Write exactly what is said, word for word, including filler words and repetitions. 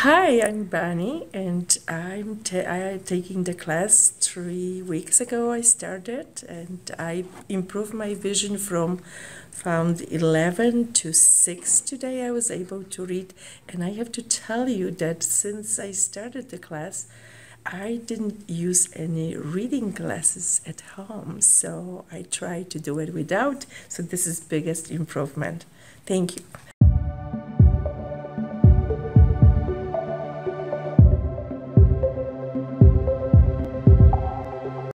Hi, I'm Bani, and I'm ta I am taking the class three weeks ago. I started, and I improved my vision from found eleven to six today. I was able to read, and I have to tell you that since I started the class, I didn't use any reading glasses at home, so I tried to do it without. So this is biggest improvement. Thank you.